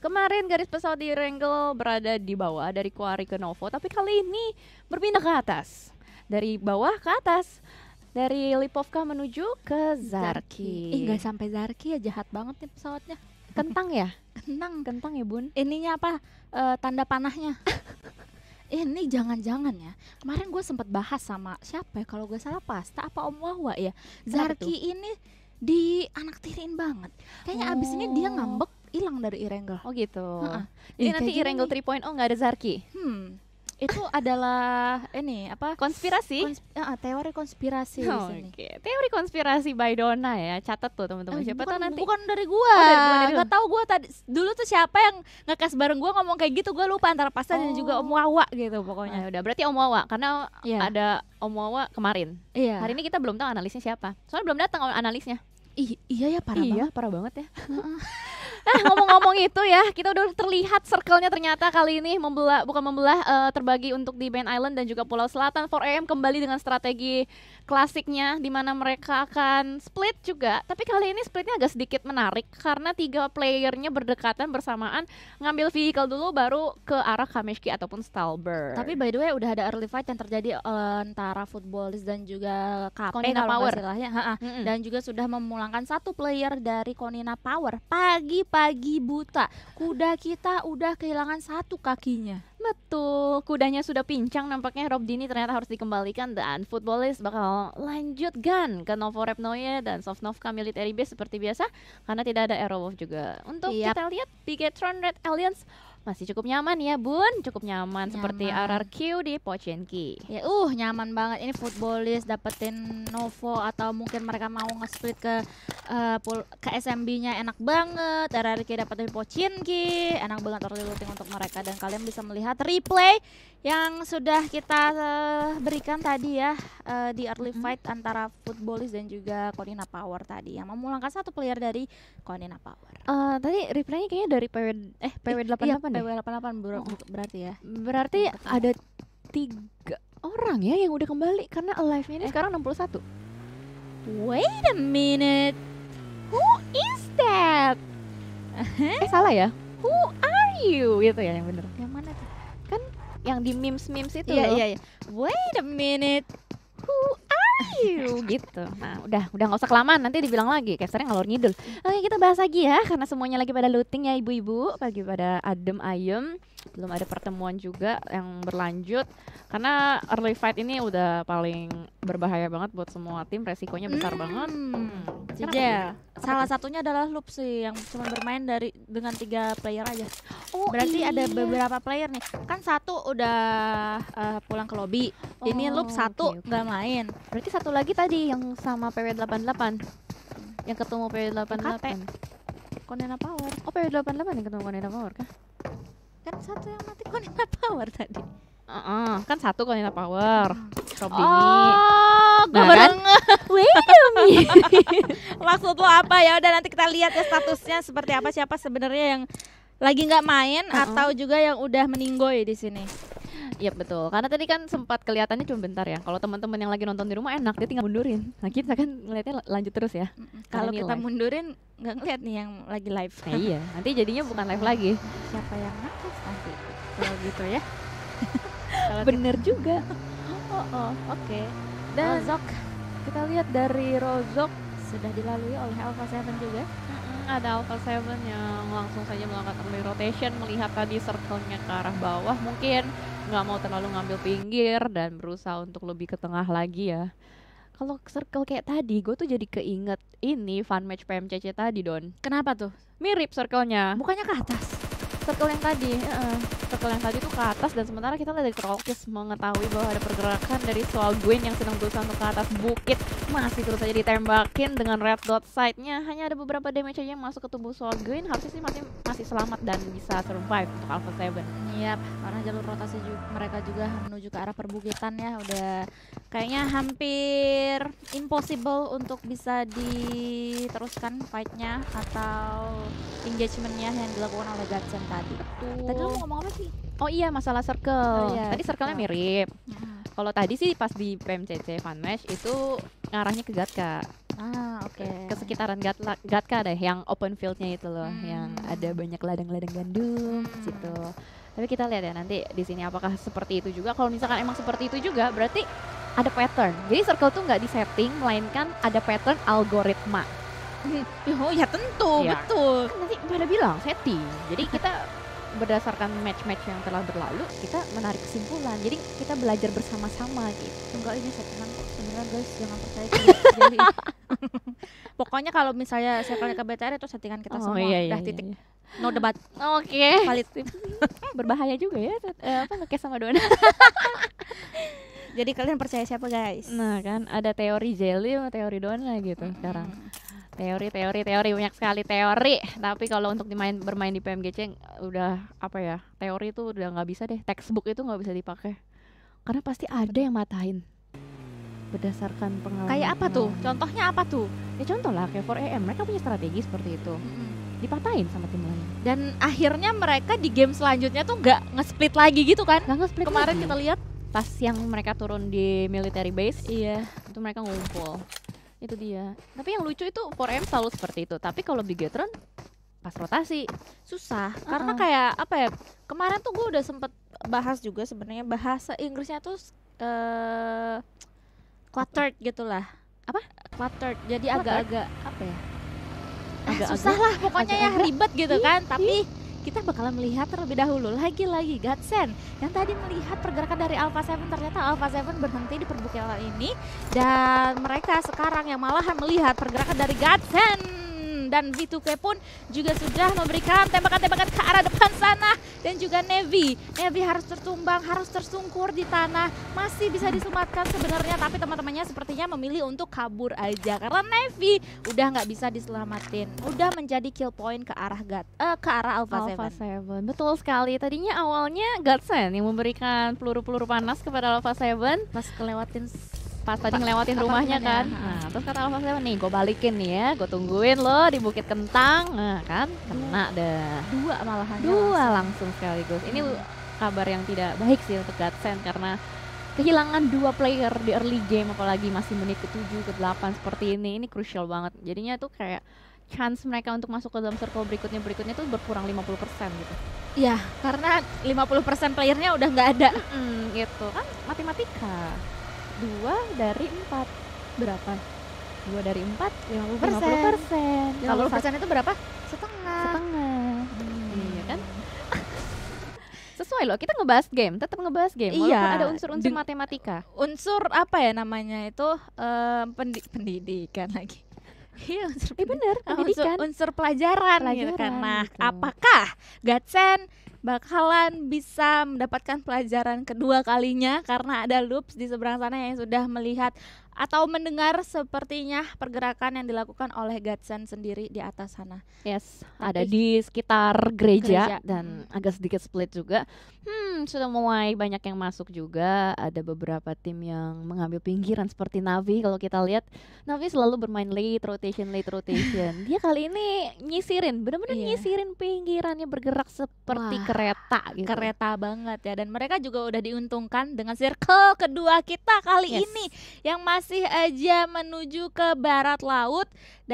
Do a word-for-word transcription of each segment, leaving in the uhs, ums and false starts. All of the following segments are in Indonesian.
Kemarin garis pesawat di Wrangel berada di bawah dari Quarry ke Novo, tapi kali ini berpindah ke atas. Dari bawah ke atas. Dari Lipovka menuju ke Zarki. Eh nggak sampai Zarki ya, jahat banget nih pesawatnya. Kentang ya? Kentang. Kentang ya bun? Ininya apa? Eh, tanda panahnya. Ini jangan-jangan ya. Kemarin gue sempat bahas sama siapa ya, kalau gue salah Pasta apa Om Wawa ya. Zarki ini dianaktiriin banget. Kayaknya Oh. abis ini dia ngambek hilang dari Wrangel. Oh gitu. Heeh. Jadi Ih, nanti kayak Wrangel gini. tiga titik nol nggak ada Zarki. Hmm. Itu adalah ini apa? Konspirasi? Kons- eh, teori konspirasi di Oh, sini. Oke, teori konspirasi by Donna ya. Catat tuh teman-teman. Eh, Siapa bukan, tahu nanti. bukan dari gua. Oh, dari gua, dari Nggak tahu gua tadi dulu tuh siapa yang ngekas bareng gua ngomong kayak gitu, gua lupa antara Pasta dan juga Om Wawa gitu Oh, pokoknya. ya udah, berarti Om Wawa karena Iya. ada Om Wawa kemarin. Iya. Hari ini kita belum tahu analisnya siapa. Soalnya belum datang analisnya. Ih, iya ya parah iya, banget. parah banget ya. Nah, ngomong-ngomong itu ya, kita udah terlihat circle-nya ternyata kali ini membelah, bukan membelah, eh, terbagi untuk di Band Island dan juga Pulau Selatan. four A M kembali dengan strategi klasiknya di mana mereka akan split juga. Tapi kali ini splitnya agak sedikit menarik karena tiga playernya berdekatan bersamaan, ngambil vehicle dulu baru ke arah Kameshki ataupun Stalber. Tapi by the way udah ada early fight yang terjadi eh, antara Footballist dan juga K P Konina kalau Power. nggak salah ya. Ha-ha. Mm-mm. Dan juga sudah memulangkan satu player dari Konina Power. Pagi-pagi buta, kuda kita udah kehilangan satu kakinya. Betul, kudanya sudah pincang nampaknya. Rob Dini ternyata harus dikembalikan dan Footballist bakal lanjut gun ke Novo Repnoye dan Sosnovka Military Base seperti biasa karena tidak ada Aerowolf juga. Untuk Yap. kita lihat Bigetron Red Alliance masih cukup nyaman ya bun, cukup nyaman, seperti Nyaman. R R Q di Pochenki. Ya uh nyaman banget ini Footballist dapetin Novo atau mungkin mereka mau nge-split ke eh, pul- ke S M B-nya enak banget. R R Q dapetin Pochinki, enak banget early looting untuk mereka dan kalian bisa melihat replay yang sudah kita eh, berikan tadi ya eh, di early Mm-mm. fight antara Footballist dan juga Konina Power tadi yang memulangkan satu player dari Konina Power. Eh, tadi replaynya kayaknya dari P W eh P W delapan Iya, delapan P deh. W delapan puluh delapan ber- Oh. bu- berarti ya. Berarti Yang ketiga. ada tiga orang ya yang udah kembali karena alive-nya ini Eh. sekarang enam puluh satu. Wait a minute. Who is that? eh salah ya? Who are you? Gitu ya yang bener. Yang mana tuh? Yang di memes-memes itu Iya loh. iya iya. Wait a minute. Who are you? Gitu. Nah, udah udah nggak usah kelamaan, nanti dibilang lagi casternya ngalor ngidul. Oke, kita bahas lagi ya karena semuanya lagi pada looting ya ibu-ibu, lagi pada adem ayem. Belum ada pertemuan juga yang berlanjut karena early fight ini udah paling berbahaya banget buat semua tim, resikonya besar banget. Hmm. Kenapa Jejel. tuh? Salah satunya adalah Loop sih yang cuma bermain dari dengan tiga player aja. Oh, Berarti ada iya. beberapa player nih. Kan satu udah eh, pulang ke lobby. Ini Oh, Loop satu oke, oke. nggak main. Berarti satu lagi tadi yang sama P W delapan delapan. Yang ketemu P W delapan delapan. Konena Power. Oh, P W delapan delapan yang ketemu Konina Power kah? Kan satu yang mati Konena Power tadi. Heeh, kan satu Konina Power. Rob Dini. Oh, gue Nah, baru kan? nge- Wait a minute. maksud lo apa ya? Udah nanti kita lihat ya statusnya seperti apa, siapa sebenarnya yang lagi nggak main Uh-uh. atau juga yang udah meninggoy di sini. Iya betul, karena tadi kan sempat kelihatannya cuma bentar ya. Kalau teman-teman yang lagi nonton di rumah enak, dia tinggal mundurin. Nah kita kan ngeliatnya la- lanjut terus ya. Kalau ini kita live. mundurin nggak ngeliat nih yang lagi live. Nah, iya, nanti jadinya bukan live lagi. Siapa yang nangis nanti? Kalau gitu ya. Kalau Bener juga. kita- oh, oh, oke. Dan Rozok kita lihat dari Rozok, sudah dilalui oleh Alpha Seven juga. mm, ada Alpha Seven yang langsung saja melakukan early rotation, melihat tadi circle-nya ke arah bawah, mungkin nggak mau terlalu ngambil pinggir dan berusaha untuk lebih ke tengah lagi ya. Kalau circle kayak tadi, gue tuh jadi keinget ini fun match P M C C tadi Don. Kenapa tuh? Mirip circle-nya. Bukannya ke atas? Circle yang tadi, heeh. Circle yang tadi tuh ke atas dan sementara kita lihat dari Trollkiss mengetahui bahwa ada pergerakan dari Soul Gwen yang sedang berusaha untuk ke atas bukit, masih terus saja ditembakin dengan red dot sight-nya. Hanya ada beberapa damage aja yang masuk ke tubuh Soul Gwen, harusnya sih masih masih selamat dan bisa survive untuk Alpha Seven. Yap, karena jalur rotasi juga, mereka juga menuju ke arah perbukitan ya. Udah kayaknya hampir impossible untuk bisa diteruskan fight-nya atau engagement-nya yang dilakukan oleh Gatsen tadi. Tadi lo mau ngomong apa sih? Oh iya, masalah circle. Oh iya, tadi circle-nya circle. mirip. Hmm. Kalau tadi sih pas di P M C C Fun Match itu ngarahnya ke Gatka. Ah, oke. Ke sekitaran Gatla, Gatka deh, yang open fieldnya itu loh, Hmm. yang ada banyak ladang-ladang gandum Hmm. situ. Tapi kita lihat ya nanti di sini apakah seperti itu juga. Kalau misalkan emang seperti itu juga, berarti ada pattern. Jadi circle tuh nggak disetting, melainkan ada pattern algoritma. Oh ya tentu, Iya. betul. Kan nanti pada bilang setting. Jadi kita berdasarkan match-match yang telah berlalu, kita menarik kesimpulan. Jadi kita belajar bersama-sama gitu. Enggak, ini settingan kok sebenarnya guys, jangan percaya ke Jelly. Pokoknya kalau misalnya circle ke B T R itu settingan kita semua. Udah titik. iya. No debat. Oke. Valid. Berbahaya juga ya, eh, apa ngekes sama Dona. Jadi kalian percaya siapa guys? Nah kan ada teori Jelly sama teori Dona gitu sekarang. Teori, teori, teori, banyak sekali teori. Tapi kalau untuk dimain bermain di P M G C udah apa ya? Teori itu udah nggak bisa deh. Textbook itu nggak bisa dipakai. Karena pasti ada yang matahin. Berdasarkan pengalaman. Kayak apa tuh? Contohnya apa tuh? Ya contoh lah kayak four A M, mereka punya strategi seperti itu. Dipatahin sama tim lain. Dan akhirnya mereka di game selanjutnya tuh nggak nge-split lagi gitu kan? Nggak nge-split Kemarin lagi. kita lihat. Pas yang mereka turun di military base, Iya. itu mereka ngumpul. Itu dia. Tapi yang lucu itu four A M selalu seperti itu. Tapi kalau Bigetron pas rotasi Susah. Uh-uh. Karena kayak apa ya? Kemarin tuh gue udah sempet bahas juga sebenarnya bahasa Inggrisnya tuh eh cluttered gitulah. Apa? Cluttered. Jadi Cluttered? agak-agak apa ya? Ah, Agak-agak- susah lah pokoknya ya, agak-agak. ribet gitu kan. Tapi kita bakalan melihat terlebih dahulu lagi-lagi Godsend yang tadi melihat pergerakan dari Alpha Seven, ternyata Alpha Seven berhenti di perbukitan ini, dan mereka sekarang yang malahan melihat pergerakan dari Godsend, dan V two K pun juga sudah memberikan tembakan-tembakan ke arah depan sana, dan juga Navy Navy harus tertumbang, harus tersungkur di tanah, masih bisa disematkan sebenarnya, tapi teman-temannya sepertinya memilih untuk kabur aja karena Navy udah nggak bisa diselamatin, udah menjadi kill point ke arah God, eh, ke arah Alpha, Alpha Seven. Seven. Betul sekali. Tadinya awalnya Godsend yang memberikan peluru-peluru panas kepada Alpha Seven. Pas kelewatin Pas tadi Pa- ngelewatin rumahnya kan. apartemennya. Nah, terus kata Alpha Seven, nih gue balikin nih ya, gue tungguin lo di Bukit Kentang. Nah kan, kena dah. dua malahan Dua langsung sekaligus. Ini Hmm. kabar yang tidak baik sih untuk Godsend karena kehilangan dua player di early game, apalagi masih menit ke tujuh, ke delapan seperti ini. Ini crucial banget. Jadinya tuh kayak chance mereka untuk masuk ke dalam circle berikutnya berikutnya tuh berkurang lima puluh persen gitu. Iya, karena lima puluh persen playernya udah nggak ada. Hmm, gitu kan matematika. Dua dari empat berapa? Dua dari empat lima puluh Persen. persen. Kalau Kalau satu persen itu berapa? Setengah. setengah. Hmm. Iya kan? Sesuai loh, kita ngebahas game, tetap ngebahas game. Walaupun Iya, ada unsur-unsur deng- matematika. Unsur apa ya namanya itu, eh, pendi- pendidikan lagi. Iya, unsur Eh bener, Ah, pendidikan. unsur, unsur pelajaran, gitu kan. Pelajaran, Nah, gitu. apakah Godsend bakalan bisa mendapatkan pelajaran kedua kalinya karena ada Loops di seberang sana yang sudah melihat atau mendengar sepertinya pergerakan yang dilakukan oleh Godsend sendiri di atas sana. Yes, Tapi- ada di sekitar gereja, Gereja, dan hmm. agak sedikit split juga. Hmm, sudah mulai banyak yang masuk juga. Ada beberapa tim yang mengambil pinggiran seperti Navi. Kalau kita lihat, Navi selalu bermain late rotation, late rotation. Dia kali ini nyisirin, benar-benar Iya. nyisirin pinggirannya, bergerak seperti Wah, kereta gitu. Kereta banget ya, dan mereka juga udah diuntungkan dengan circle kedua kita kali Yes. ini yang masih aja menuju ke barat laut,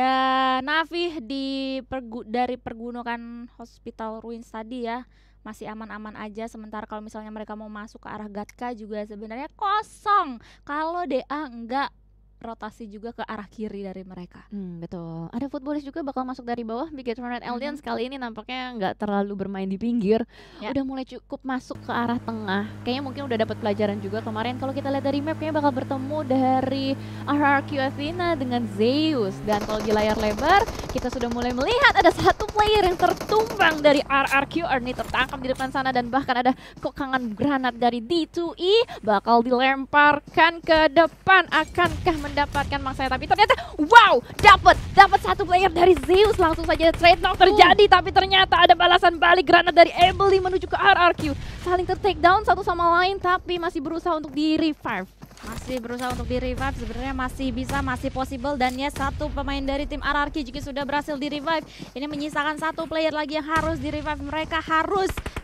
dan Navi di pergu- dari pergunungan Hospital Ruins tadi ya masih aman-aman aja, sementara kalau misalnya mereka mau masuk ke arah Gatka juga sebenarnya kosong kalau D A enggak rotasi juga ke arah kiri dari mereka. Hmm, betul. Ada footballis juga bakal masuk dari bawah. Bigetron Red Alliance Mhm. kali ini nampaknya nggak terlalu bermain di pinggir. Ya. Udah mulai cukup masuk ke arah tengah. Kayaknya mungkin udah dapat pelajaran juga kemarin. Kalau kita lihat dari map, kayaknya bakal bertemu dari R R Q Athena dengan Zeus. Dan kalau di layar lebar, kita sudah mulai melihat ada satu player yang tertumbang dari R R Q. Ernie tertangkap di depan sana, dan bahkan ada kokangan granat dari D two E bakal dilemparkan ke depan. Akankah mendapatkan mangsa, tapi ternyata wow, dapat dapat satu player dari Zeus, langsung saja trade knock terjadi, tapi ternyata ada balasan balik granat dari Ebony menuju ke R R Q, saling ter-take down satu sama lain, tapi masih berusaha untuk di-revive. Masih berusaha untuk di-revive, sebenarnya masih bisa, masih possible, dan ya satu pemain dari tim R R Q juga sudah berhasil di-revive. Ini menyisakan satu player lagi yang harus di-revive, mereka harus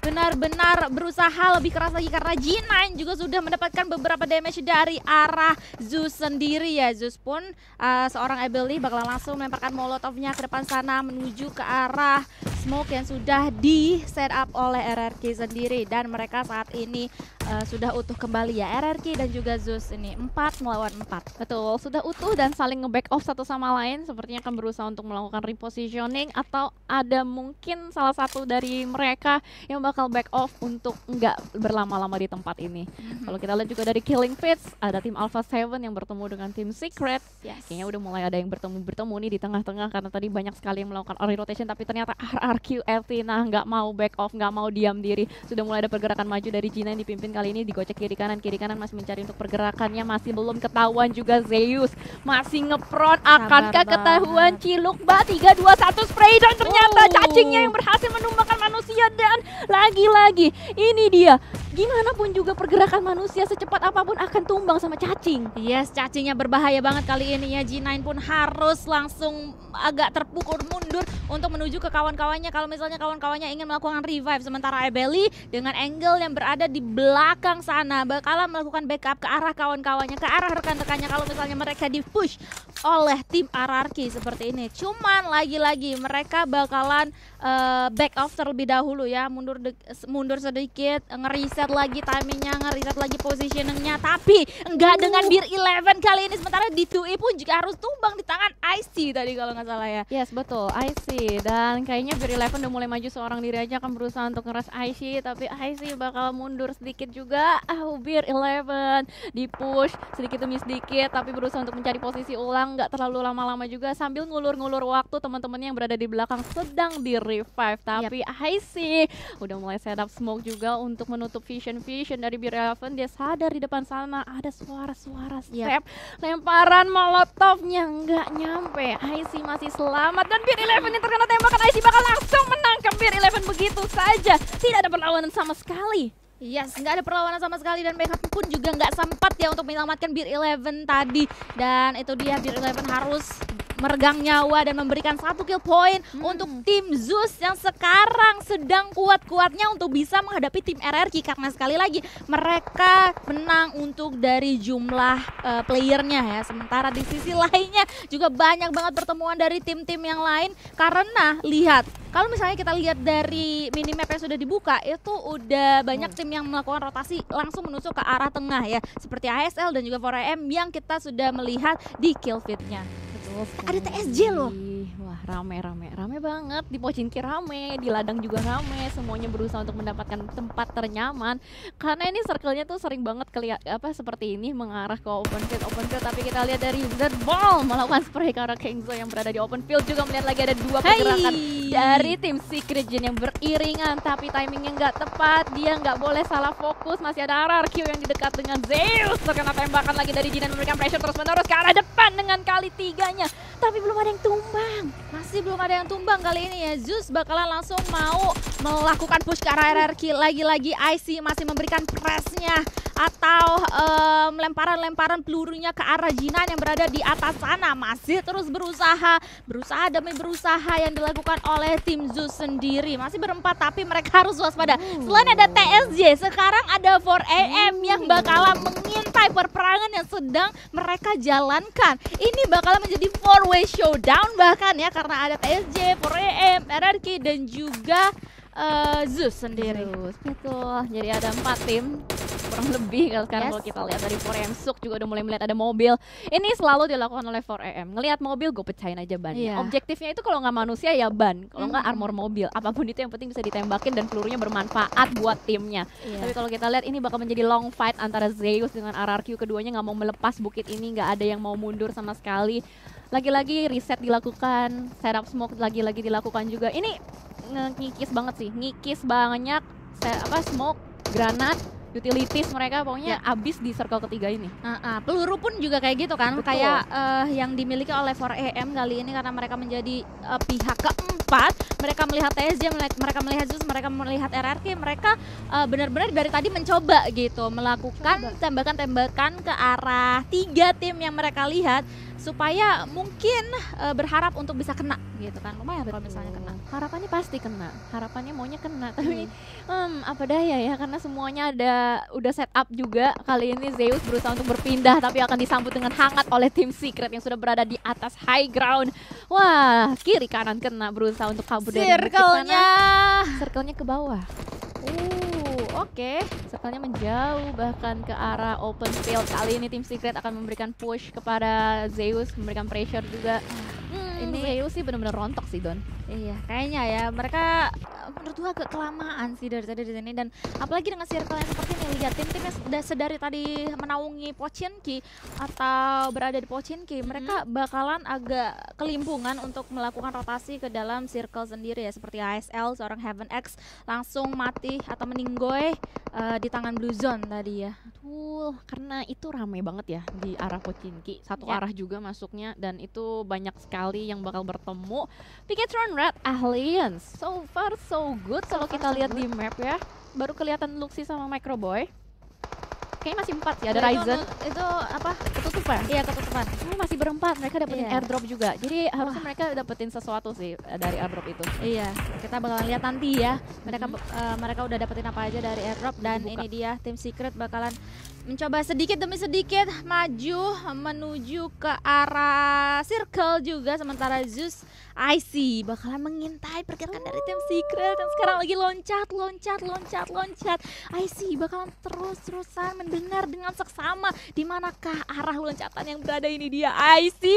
benar-benar berusaha lebih keras lagi karena G sembilan juga sudah mendapatkan beberapa damage dari arah Zeus sendiri ya. Zeus pun uh, seorang Abeli bakal langsung melemparkan molotovnya ke depan sana menuju ke arah smoke yang sudah di set up oleh R R Q sendiri, dan mereka saat ini uh, sudah utuh kembali ya, R R Q dan juga Zeus ini empat melawan empat. Betul, sudah utuh dan saling nge-back off satu sama lain, sepertinya akan berusaha untuk melakukan repositioning atau ada mungkin salah satu dari mereka yang bakal back off untuk nggak berlama-lama di tempat ini. Mm-hmm. Kalau kita lihat juga dari Killing Fields, ada tim Alpha Seven yang bertemu dengan tim Secret. Yes. Kayaknya udah mulai ada yang bertemu-bertemu nih di tengah-tengah karena tadi banyak sekali yang melakukan early rotation, tapi ternyata R R Q Eltina nggak mau back off, nggak mau diam diri. Sudah mulai ada pergerakan maju dari Gina yang dipimpin kali ini, digocek kiri kanan, kiri kanan masih mencari untuk pergerakannya, masih belum ketahuan juga Zeus. Masih ngepron, akankah ketahuan Ciluk Ba tiga dua satu spray dan ternyata oh. cacingnya yang berhasil menumbangkan manusia, dan lagi-lagi ini dia. Gimana pun juga pergerakan manusia secepat apapun akan tumbang sama cacing. Yes, cacingnya berbahaya banget kali ini ya. G sembilan pun harus langsung agak terpukul mundur untuk menuju ke kawan-kawannya kalau misalnya kawan-kawannya ingin melakukan revive. Sementara Abeli dengan angle yang berada di belakang sana bakalan melakukan backup ke arah kawan-kawannya, ke arah rekan-rekannya kalau misalnya mereka di-push oleh tim R R Q seperti ini. Cuman lagi-lagi mereka bakalan uh, back off terlebih dahulu ya, mundur mundur sedikit, ngeriset lagi timingnya, ngeriset lagi positioningnya, tapi enggak dengan Beer Eleven kali ini. Sementara D dua E pun juga harus tumbang di tangan I C tadi kalau nggak salah ya. Yes, betul, I C. Dan kayaknya Beer Eleven udah mulai maju seorang diri aja, akan berusaha untuk ngeras I C, tapi I C bakal mundur sedikit juga. Oh, Beer Eleven di push sedikit demi sedikit, tapi berusaha untuk mencari posisi ulang, nggak terlalu lama-lama juga sambil ngulur-ngulur waktu. Teman-temannya yang berada di belakang sedang di revive, tapi yep. I C udah mulai setup smoke juga untuk menutup vision vision dari Beer Eleven. Dia sadar di depan sana ada suara-suara step, yep. lemparan molotovnya nggak nyampe. I C masih selamat dan Beer Eleven yang terkena tembakan. I C bakal langsung menangkap Beer Eleven begitu saja, tidak ada perlawanan sama sekali. Yes, nggak ada perlawanan sama sekali dan backup pun juga nggak sempat ya untuk menyelamatkan Beer Eleven tadi. Dan itu dia, Beer Eleven harus meregang nyawa dan memberikan satu kill point hmm. untuk tim Zeus yang sekarang sedang kuat-kuatnya untuk bisa menghadapi tim R R Q, karena sekali lagi mereka menang untuk dari jumlah uh, playernya ya. Sementara di sisi lainnya juga banyak banget pertemuan dari tim-tim yang lain, karena lihat kalau misalnya kita lihat dari minimap yang sudah dibuka itu udah banyak tim yang melakukan rotasi langsung menusuk ke arah tengah ya, seperti A S L dan juga four A M yang kita sudah melihat di kill feed-nya. Ada T S J loh. Wah, rame rame rame banget, di Pochinki rame, di ladang juga rame, semuanya berusaha untuk mendapatkan tempat ternyaman karena ini circle-nya tuh sering banget kelihat apa seperti ini mengarah ke open field open field tapi kita lihat dari Z Ball melakukan spray ke arah Kingzo yang berada di open field, juga melihat lagi ada dua pergerakan hey. dari tim Secret Gen yang beriringan, tapi timingnya nggak tepat, dia nggak boleh salah fokus. Masih ada R R Q yang di dekat dengan Zeus, terkena tembakan lagi dari Jinan, memberikan pressure terus menerus ke arah depan dengan kali tiganya, tapi belum ada yang tumbang. Masih belum ada yang tumbang kali ini ya. Zeus bakalan langsung mau melakukan push ke arah R R Q. Lagi-lagi I C masih memberikan pressnya atau um, lemparan-lemparan pelurunya ke arah Jinan yang berada di atas sana. Masih terus berusaha, berusaha demi berusaha yang dilakukan oleh tim Zeus sendiri. Masih berempat tapi mereka harus waspada. Selain ada T S J, sekarang ada four A M yang bakalan mengintai perperangan yang sedang mereka jalankan. Ini bakalan menjadi four way showdown bahkan ya, karena ada T S J, four A M, R R Q dan juga uh, Zeus sendiri. Zeus, betul. Jadi ada empat tim kurang lebih kalau sekarang yes. Kalau kita lihat dari four A M Suk juga udah mulai melihat ada mobil. Ini selalu dilakukan oleh four A M. Ngelihat mobil gue pecahin aja bannya. Yeah. Objektifnya itu kalau nggak manusia ya ban, kalau nggak mm -hmm. armor mobil. Apapun itu yang penting bisa ditembakin dan pelurunya bermanfaat buat timnya. Yeah. Tapi kalau kita lihat ini bakal menjadi long fight antara Zeus dengan R R Q. Keduanya nggak mau melepas bukit ini, nggak ada yang mau mundur sama sekali. Lagi-lagi reset dilakukan, setup smoke lagi-lagi dilakukan juga. Ini ngikis banget sih, ngikis banyak apa smoke, granat, utilities mereka pokoknya ya. Abis di circle ketiga ini. Uh, uh, peluru pun juga kayak gitu kan. Betul. Kayak uh, yang dimiliki oleh four A M kali ini karena mereka menjadi uh, pihak keempat. Mereka melihat T S J, mereka melihat Zeus, mereka melihat R R Q. Mereka uh, benar-benar dari tadi mencoba gitu melakukan tembakan-tembakan ke arah tiga tim yang mereka lihat. supaya mungkin uh, berharap untuk bisa kena gitu kan. Lumayan kalau misalnya kena. Harapannya pasti kena, harapannya maunya kena, tapi hmm, apa daya ya, karena semuanya ada udah set up juga. Kali ini Zeus berusaha untuk berpindah, tapi akan disambut dengan hangat oleh tim Secret yang sudah berada di atas high ground. Wah, kiri kanan kena, berusaha untuk kabur dari Circle-nya. Circle-nya ke bawah. Uh, oke. Okay. Circle-nya menjauh bahkan ke arah open field. Kali ini tim Secret akan memberikan push kepada Zeus, memberikan pressure juga. Hmm, ini Zeus sih benar-benar rontok sih, Don. Iya, kayaknya ya mereka menurut gua agak kelamaan sih dari tadi di sini, dan apalagi dengan circle yang seperti ini, lihat tim-tim yang sudah sedari tadi menaungi Pochinki atau berada di Pochinki, hmm. mereka bakalan agak kelimpungan untuk melakukan rotasi ke dalam circle sendiri ya, seperti A S L seorang Heaven X langsung mati atau meninggoy uh, di tangan Blue Zone tadi ya. Betul, karena itu ramai banget ya di arah Pochinki, satu ya. arah juga masuknya, dan itu banyak sekali yang bakal bertemu. Piketron Red Alliance, so far so good kalau kita lihat di map ya. Baru kelihatan Luxy sama Microboy. Kayaknya masih empat sih, ada itu, Ryzen. Itu apa? Ketutupan? Iya, ketutupan. Semua masih berempat, mereka dapetin yeah. airdrop juga. Jadi harusnya mereka dapetin sesuatu sih dari airdrop itu. Iya, kita bakalan lihat nanti ya. Mereka mm-hmm. uh, mereka udah dapetin apa aja dari airdrop, dan Buka. ini dia tim Secret bakalan mencoba sedikit demi sedikit maju menuju ke arah circle juga, sementara Zeus I C bakalan mengintai pergerakan oh. dari tim Secret yang sekarang lagi loncat, loncat, loncat, loncat. I C bakalan terus-terusan mendengar dengan seksama di manakah arah loncatan yang berada ini dia. I C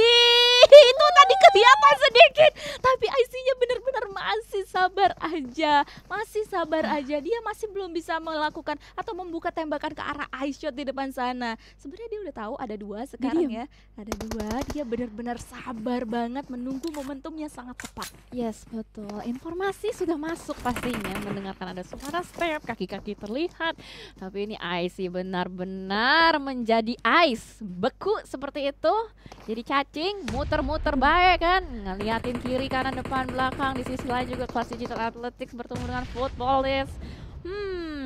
itu tadi kelihatan sedikit, tapi I C-nya benar-benar masih sabar aja, masih sabar aja. Dia masih belum bisa melakukan atau membuka tembakan ke arah ice shot di depan sana. Sebenarnya dia udah tahu ada dua sekarang ya, ada dua. Dia benar-benar sabar banget menunggu momentum yang sangat tepat. Yes, betul. Informasi sudah masuk pastinya, mendengarkan ada suara step, kaki-kaki terlihat. Tapi ini ice benar-benar menjadi ice, beku seperti itu. Jadi cacing, muter-muter baik kan, ngeliatin kiri, kanan, depan, belakang. Di sisi lain juga kelas digital athletics bertemu dengan footballist. Hmm,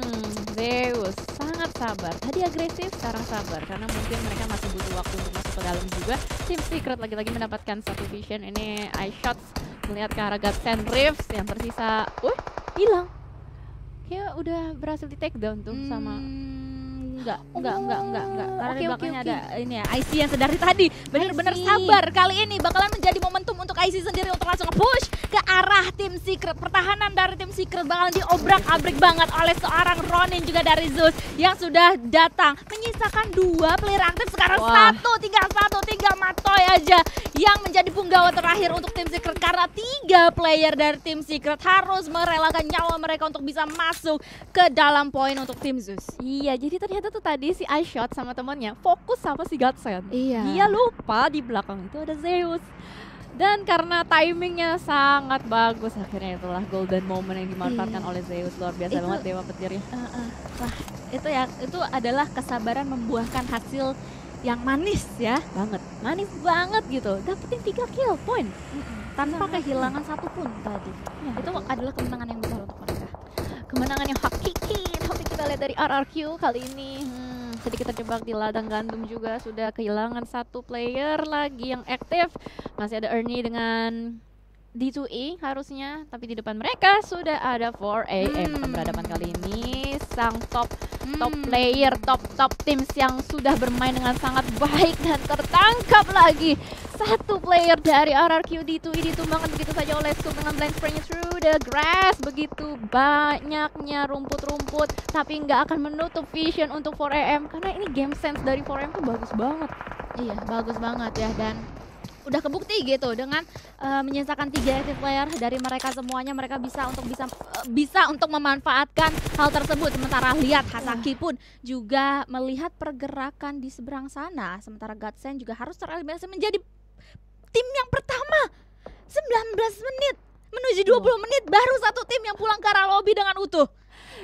Zeus sangat sabar. Tadi agresif, sekarang sabar karena mungkin mereka masih butuh waktu untuk masuk ke dalam juga. Tim Secret lagi-lagi mendapatkan satu vision. Ini eye shots melihat ke arah Gods and Rifts yang tersisa. Wih, hilang. Kayak udah berhasil di take down tuh hmm. sama Enggak, enggak, enggak, enggak, enggak. Karena okay, di belakangnya okay, ada okay. ini ya, I C yang sedari tadi benar-benar sabar. Kali ini bakalan menjadi momentum untuk I C sendiri untuk langsung push ke arah tim Secret. Pertahanan dari tim Secret bakalan diobrak-abrik banget oleh seorang Ronin juga dari Zeus yang sudah datang. Menyisakan dua player aktif sekarang. Wah. satu, tinggal satu, tinggal Matoy aja yang menjadi punggawa terakhir untuk tim Secret, karena tiga player dari tim Secret harus merelakan nyawa mereka untuk bisa masuk ke dalam poin untuk tim Zeus. Iya, jadi ternyata tuh tadi si iShot sama temannya fokus sama si Godsend. Iya. Dia lupa di belakang itu ada Zeus. Dan karena timingnya sangat bagus, akhirnya itulah golden moment yang dimanfaatkan iya. oleh Zeus. Luar biasa itu, banget dewa petirnya. Uh, uh. Wah, itu ya, itu adalah kesabaran membuahkan hasil yang manis ya. Banget, manis banget gitu. Dapetin tiga kill point mm-hmm. tanpa kehilangan satu pun tadi. Ya, itu betul. adalah kemenangan yang besar untuk mereka. Kemenangan yang hakiki. Tapi kita lihat dari R R Q kali ini. Hmm, sedikit terjebak di ladang gandum juga, sudah kehilangan satu player lagi yang aktif. Masih ada Ernie dengan D dua E harusnya, tapi di depan mereka sudah ada four A M hmm. akan berhadapan kali ini. Sang top hmm. top player, top top teams yang sudah bermain dengan sangat baik dan tertangkap lagi. Satu player dari R R Q D dua E ditumbangkan begitu saja oleh Scoop dengan blind spraying through the grass. Begitu banyaknya rumput-rumput, tapi nggak akan menutup vision untuk four A M karena ini game sense dari four A M tuh bagus banget. Iya, bagus banget ya, dan udah kebukti gitu dengan uh, menyisakan tiga active player dari mereka semuanya, mereka bisa untuk bisa uh, bisa untuk memanfaatkan hal tersebut. Sementara lihat Hasaki pun juga melihat pergerakan di seberang sana, sementara Godsend juga harus tereliminasi menjadi tim yang pertama. Sembilan belas menit menuju dua puluh menit baru satu tim yang pulang ke arah lobby dengan utuh.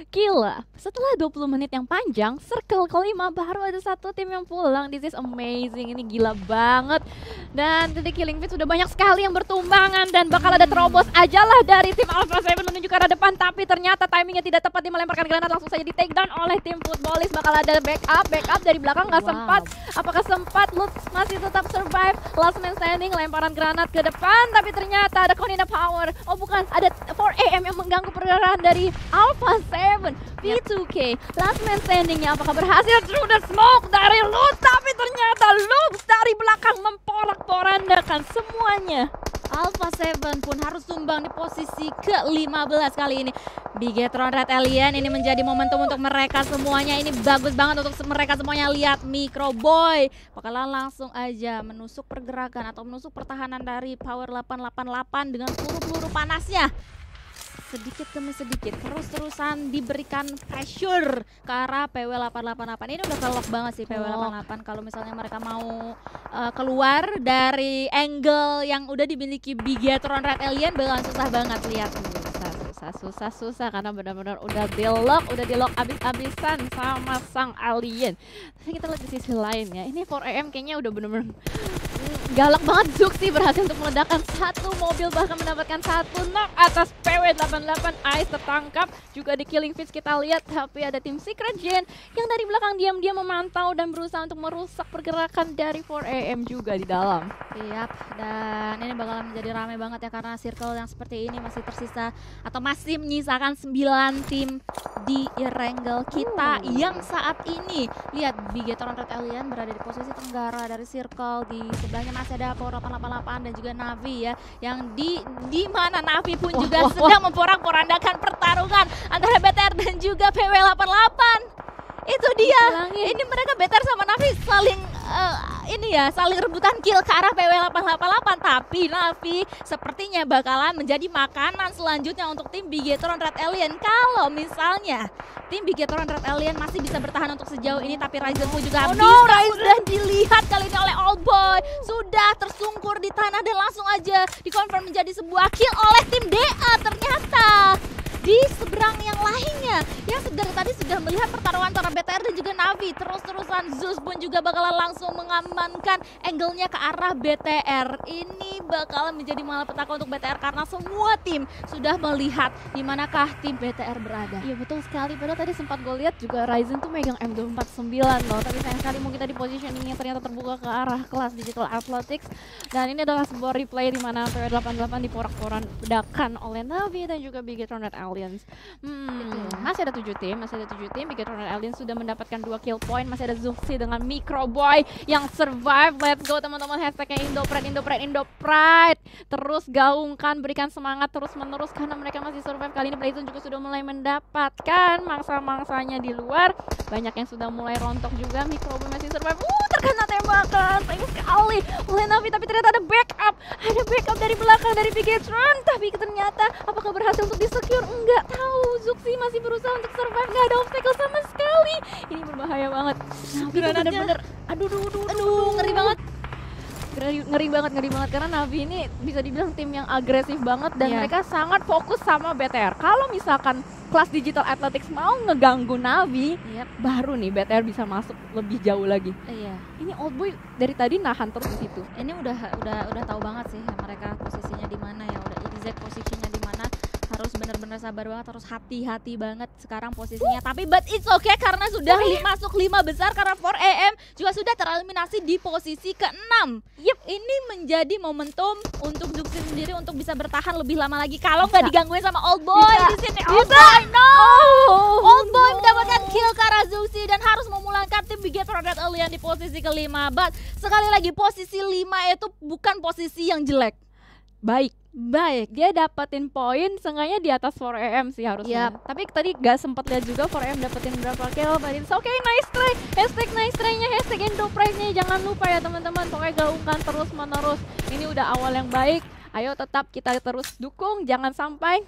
Gila, setelah dua puluh menit yang panjang, circle kelima baru ada satu tim yang pulang. This is amazing, ini gila banget. Dan The Killing Fields sudah banyak sekali yang bertumbangan dan bakal ada terobos aja lah dari tim Alpha Seven menuju ke arah depan. Tapi ternyata timingnya tidak tepat, dia melemparkan granat langsung saja di take down oleh tim Footballis. Bakal ada backup, backup dari belakang nggak Wow. sempat. Apakah sempat? Lutz masih tetap survive. Last man standing, lemparan granat ke depan. Tapi ternyata ada Konina Power. Oh bukan, ada four A M yang mengganggu pergerakan dari Alpha Seven. V two K, last man standingnya apakah berhasil? Through the smoke dari Lutz. Tapi ternyata Lutz dari belakang memporak-porandakan semuanya. Alpha Seven pun harus tumbang di posisi ke lima belas kali ini. Bigetron Red Alien ini menjadi momentum untuk mereka semuanya. Ini bagus banget untuk mereka semuanya. Lihat Micro Boy bakalan langsung aja menusuk pergerakan atau menusuk pertahanan dari Power delapan delapan delapan dengan peluru-peluru panasnya. Sedikit demi sedikit terus-terusan diberikan pressure ke arah P W delapan delapan delapan. Ini udah kelok banget sih P W delapan delapan. Kalau misalnya mereka mau uh, keluar dari angle yang udah dimiliki Bigetron Red Alien bakalan susah banget. Lihat Susah, susah, susah, susah karena benar-benar udah di lock, udah di lock abis-abisan sama sang alien. Tapi kita lihat di sisi lain ya, ini four A M kayaknya udah bener-bener galak banget. Zuxi berhasil untuk meledakkan satu mobil, bahkan mendapatkan satu knock atas P W delapan delapan. Ice tertangkap juga di Killing Fields kita lihat, tapi ada tim Secret Gen yang dari belakang diam-diam memantau dan berusaha untuk merusak pergerakan dari four A M juga di dalam. Siap, dan ini bakalan menjadi ramai banget ya karena circle yang seperti ini masih tersisa atau masih menyisakan sembilan tim di Erangel kita Hmm. yang saat ini lihat Bigetron Red Alien berada di posisi tenggara dari circle. Di sebelahnya masih ada Power delapan delapan delapan dan juga Navi ya, yang di di mana Navi pun juga Wah, wah, sedang memporak-porandakan pertarungan antara B T R dan juga P W delapan delapan. Itu dia. Bilangin. Ini mereka B T R sama Navi saling eh, ini ya, saling rebutan kill ke arah P W delapan delapan delapan, tapi Navi sepertinya bakalan menjadi makanan selanjutnya untuk tim Bigetron Red Alien. Kalau misalnya tim Bigetron Red Alien masih bisa bertahan untuk sejauh ini, tapi Ryzen pun juga Oh bisa no, sudah dilihat kali ini oleh Old Boy. Sudah tersungkur di tanah dan langsung aja dikonfirm menjadi sebuah kill oleh tim D A ternyata. Di seberang yang lainnya yang dari tadi sudah melihat pertarungan antara B T R dan juga Navi, terus-terusan Zeus pun juga bakalan langsung mengamankan angle-nya ke arah B T R. Ini bakalan menjadi malapetaka untuk B T R karena semua tim sudah melihat di manakah tim B T R berada. Iya betul sekali, padahal tadi sempat gue lihat juga Ryzen tuh megang M dua empat sembilan loh. Tapi sayang sekali mungkin tadi positioningnya ternyata terbuka ke arah kelas Digital Athletics. Dan ini adalah sebuah replay di mana P W delapan delapan diporak-porandakan oleh Navi dan juga Bigetron Red Alliance. Hmm, masih ada tujuh tim, masih ada tujuh tim. Bigetron Red Alliance sudah mendapatkan dua kill point. Masih ada Zuxi dengan Micro Boy yang survive. Let's go teman-teman, hashtagnya Indopride, Indopride, Indopride. Terus gaungkan, berikan semangat terus-menerus karena mereka masih survive. Kali ini Blazon juga sudah mulai mendapatkan mangsa-mangsanya di luar. Banyak yang sudah mulai rontok juga. Micro Boy masih survive. Uh, terkena tembakan. Sayang sekali oleh Navi, tapi ternyata ada backup. Ada backup dari belakang dari Bigetron. Tapi ternyata apakah berhasil untuk di-secure? Enggak tahu. Zuxi masih berusaha untuk survive. Nggak ada obstacle sama sekali. Ini berbahaya banget. Navi tuh bener-bener. Aduh, aduh, aduh, Aduh, ngeri banget. Ngeri, ngeri banget, ngeri banget karena Navi ini bisa dibilang tim yang agresif banget dan Iya. mereka sangat fokus sama B T R. Kalau misalkan kelas Digital Athletics mau ngeganggu Navi, Yep. baru nih B T R bisa masuk lebih jauh lagi. Iya. Ini Old Boy dari tadi nahan terus di situ. Ini udah udah udah tahu banget sih mereka posisinya di mana ya, udah exact posisinya di mana. Harus benar-benar sabar banget, harus hati-hati banget sekarang posisinya. Tapi but it's okay karena sudah li- masuk lima besar karena four A M juga sudah tereliminasi di posisi keenam. Yep, ini menjadi momentum untuk Zuxi sendiri untuk bisa bertahan lebih lama lagi kalau nggak Bisa. digangguin sama Old Boy Bisa. di sini. Old Boy, no! Oh, Old Boy no. mendapatkan kill ke arah Zuxi dan harus memulangkan tim Bigetron Red Alien di posisi kelima. But sekali lagi posisi lima itu bukan posisi yang jelek. Baik. Baik. Dia dapetin poin seenggaknya di atas four A M sih harusnya. Yap. Tapi tadi gak sempet lihat juga four A M dapetin berapa kill. But it's okay, nice try. Hashtag nice try-nya, hashtag Indopride-nya. Jangan lupa ya teman-teman. Pokoknya gaungkan terus menerus. Ini udah awal yang baik. Ayo tetap kita terus dukung. Jangan sampai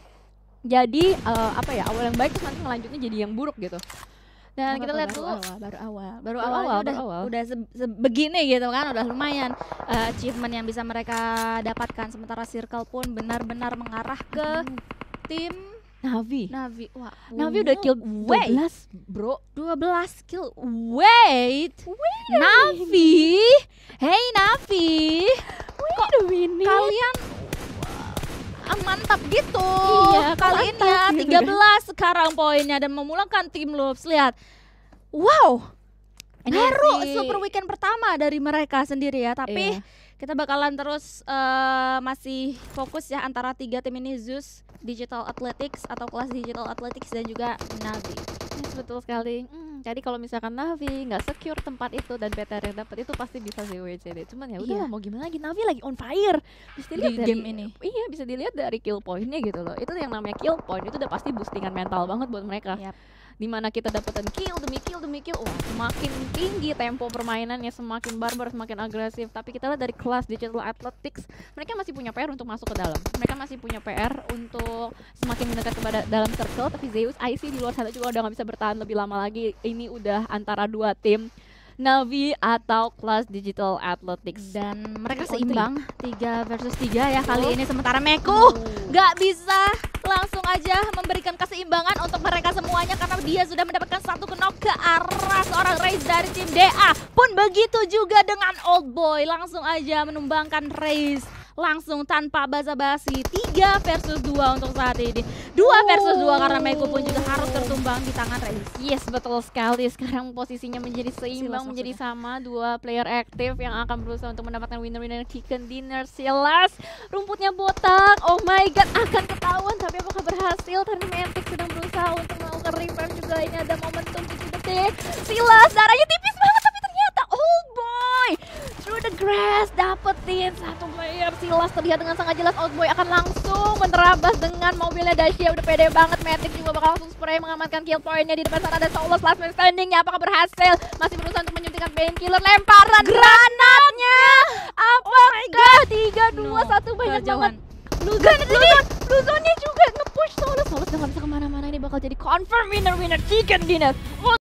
jadi eh, apa ya, awal yang baik terus nanti ngelanjutnya jadi yang buruk gitu. Dan kita lihat dulu baru awal, baru Baru awal, awal, udah baru awal. udah se- se- begini gitu kan, udah lumayan uh, achievement yang bisa mereka dapatkan. Sementara Circle pun benar-benar mengarah ke tim Navi. Navi. Wah, Navi udah kill wait. dua belas, bro. dua belas kill. Wait. Wait Navi. Hey Navi. Wait a minute. Kalian ah, mantap gitu. Iya, kali ini ya mantap gitu tiga belas sekarang poinnya dan memulangkan tim Loops. Lihat. Wow. Ini Baru sih- super weekend pertama dari mereka sendiri ya, tapi Iya. kita bakalan terus eh, masih fokus ya antara tiga tim ini, Zeus, Digital Athletics atau kelas Digital Athletics dan juga Navi. Yes, betul sekali. Hmm, jadi kalau misalkan Navi nggak secure tempat itu dan P T R yang dapat itu pasti bisa sih W C D. Cuman ya udah Iya. lah, mau gimana lagi, Navi lagi on fire. Bisa dilihat Di dari game ini. Iya, bisa dilihat dari kill point-nya gitu loh. Itu yang namanya kill point itu udah pasti boostingan mental banget buat mereka. Yap. Dimana kita dapetin kill demi kill demi kill, wah semakin tinggi tempo permainannya, semakin barbar, semakin agresif. Tapi kita lihat dari kelas Digital Athletics, mereka masih punya P R untuk masuk ke dalam. Mereka masih punya P R untuk semakin mendekat kepada dalam circle. Tapi Zeus, I C di luar sana juga udah nggak bisa bertahan lebih lama lagi. Ini udah antara dua tim, Navi atau kelas Digital Athletics. Dan mereka Three on seimbang tiga versus tiga ya kali Oh. ini, sementara Meku Oh. nggak bisa langsung aja memberikan keseimbangan untuk mereka semuanya karena dia sudah mendapatkan satu knock ke arah seorang Raze dari tim D A. Pun begitu juga dengan Old Boy, langsung aja menumbangkan Raze langsung tanpa basa-basi. Tiga versus dua untuk saat ini. Dua versus dua karena Meku pun juga harus tertumbang di tangan Raze. Yes, betul sekali. Sekarang posisinya menjadi seimbang, Silas menjadi maksudnya. sama. Dua player aktif yang akan berusaha untuk mendapatkan winner-winner chicken dinner. Silas, rumputnya botak. Oh my god, akan ketahuan. Tapi apakah berhasil? Tadi Mantic sedang berusaha untuk melakukan revive juga. Ini ada momentum tujuh detik. Silas, darahnya tipis banget. Tapi ternyata Old Boy through the grass dapetin satu player. Silas terlihat dengan sangat jelas Old Boy akan langsung menerabas dengan mobilnya Dacia. Udah pede banget. Matic juga bakal langsung spray mengamankan kill point-nya. Di depan sana ada Soulless last man standing-nya. Apakah berhasil? Masih berusaha untuk menyuntikkan painkiller. Lemparan granatnya. Apakah tiga dua satu banyak Kejauhan. banget. Luzon, Luzon, Luzonnya juga nge-push Soulless. Soulless udah gak bisa kemana-mana. Ini bakal jadi confirm winner-winner chicken dinner.